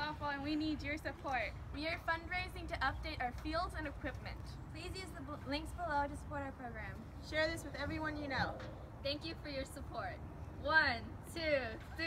awful and we need your support. We are fundraising to update our fields and equipment. Please use the links below to support our program. Share this with everyone you know. Thank you for your support. 1, 2,